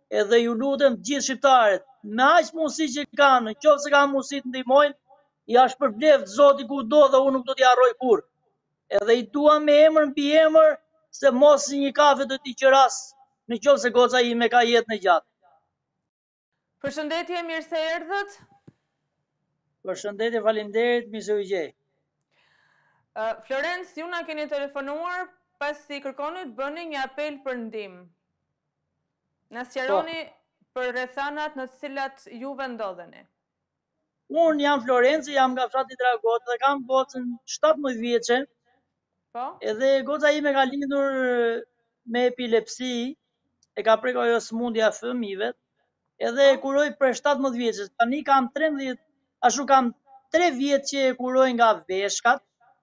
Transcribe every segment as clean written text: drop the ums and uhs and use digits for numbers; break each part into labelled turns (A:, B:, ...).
A: edhe ju lutem gjithë shqiptarët, me aq mundësi që kanë, nëse kanë mundësi të ndihmojnë, ja shpërbleft Zoti kudo dhe unë nuk do t'i harroj kurrë. Edhe i dua me emër mbi emër se mos një kafe do t'i qëras nëse goca ime ka jetë në gjatë.
B: Përshëndetje, mirë se erdhët.
A: Përshëndetje, faleminderit, mirë se u gjej.
B: Florencë, ju na keni telefonuar pasi kërkoni të bëni një apel për ndihmë. Na sqaroni për rrethanat në të cilat ju vendodheni.
A: Unë jam Florencë, jam nga fshati Dragot dhe kam gocën 17 vjeçe.
B: Po?
A: Edhe goca ime ka lindur me epilepsi, e ka prekur ajo sëmundja e fëmijëve. Edhe e kuroj për 17 vjeçës. Tani kam 13, ashtu kam 3 vjet që e kuroj nga veshkat.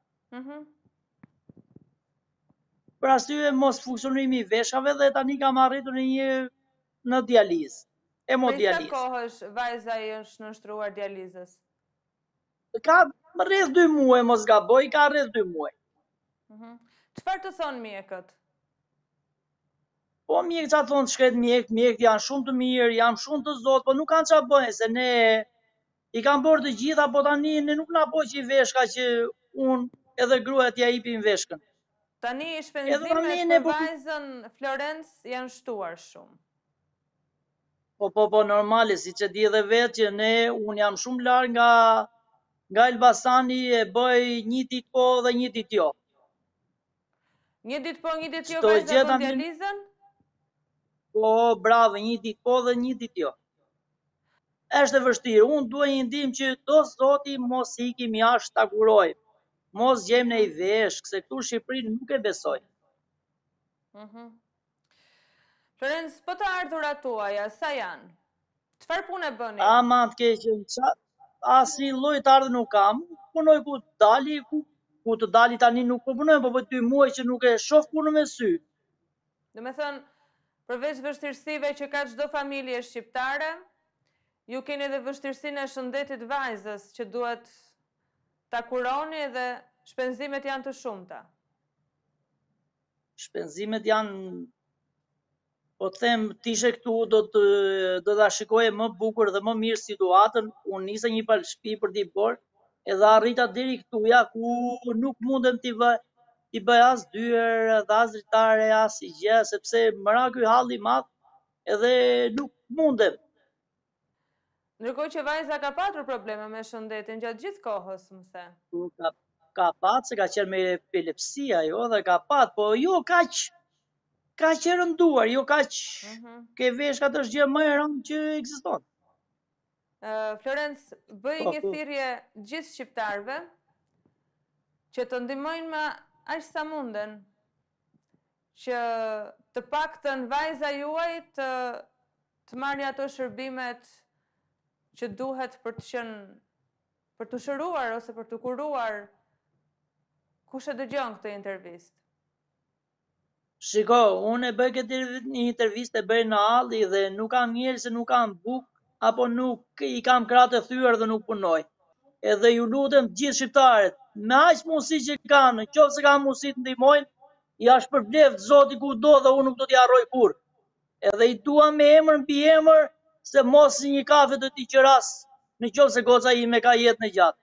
A: Për arsye mos funksionimi i veshkave dhe tani kam arritur në dializë. Hemodializë.
B: Sa kohësh vajza është nënshtruar dializës?
A: Ka rreth 2 muaj, mos gaboj, ka rreth 2 muaj.
B: Çfarë të thonë mjekët?
A: Po mjekët çfarë thonë, shkret mjekët janë shumë të mirë, janë shumë të zotë, po nuk kanë çfarë bëjnë, se ne i kanë bërë të gjitha, po tani ne nuk na poqi veshka që unë edhe gruaja t'ja jepim veshkën.
B: Tani shpenzimet për vajzën Florencë janë shtuar shumë.
A: Po, normale, si që di edhe vetë që unë jam shumë larg nga Elbasani, e bëj një ditë po dhe një ditë jo.
B: Një ditë po, një ditë jo vajza bën dializën?
A: Po, bravo, një ditë po dhe një ditë jo. Është e vështirë, unë duaj një ndihmë që do Zoti mos ikim jashtë ta kuroj. Mos gjejmë në i veshk, se këtu Shqipërinë nuk e besoj.
B: Florencë, po të ardhurat tuaja, sa janë? Çfarë punë bëni?
A: Ama të keqen, asnjë lloj të ardhur nuk kam. Punoj ku të dali tani nuk po punoj, po 2 muaj që nuk e shoh punën me sy.
B: Do me thënë, përveç vështirësive që ka çdo familje shqiptare, ju keni edhe vështirësinë e shëndetit vajzës që duhet ta kuroni dhe shpenzimet janë të shumta.
A: Shpenzimet janë, po të them, t'ishe këtu do ta shikoje më bukur dhe më mirë situatën. Unë nisa një palë shtëpi për t'i bërë, edhe arrita deri këtu ja ku nuk mundem t'i bëj as dyer, edhe as dritare, as i gjë, sepse më ra ky halli i madh edhe nuk mundem.
B: Ndërkohë që vajza ka patur probleme me shëndetin gjatë gjithë kohës, më the.
A: Ka pat, se ka qenë me epilepsi ajo dhe ka pat, po jo kaq e rënduar, jo kaq ke veshkat është gjë më e rëndë që ekziston.
B: Florencë, bëj një thirrje gjithë shqiptarëve që të ndihmojnë me aq sa munden që të paktën vajza juaj të marrë ato shërbimet që duhet për të shëruar ose për të kuruar. Kush e dëgjon këtë intervistë?
A: Shiko, unë e bëj këtë intervistë, e bëj në halli dhe nuk kam njerëz se nuk kam bukë, apo nuk i kam krahët e thyer dhe nuk punoj. Edhe ju lutem gjithë shqiptarët, me aq mundësi që kanë, nëse kanë mundësi të ndihmojnë, ja shpërbleft Zoti kudo dhe unë nuk do t'i harroj kurrë. Edhe i dua me emër mbi emër se mos një kafe do t'i qëras nëse goca ime ka jetë në gjatë.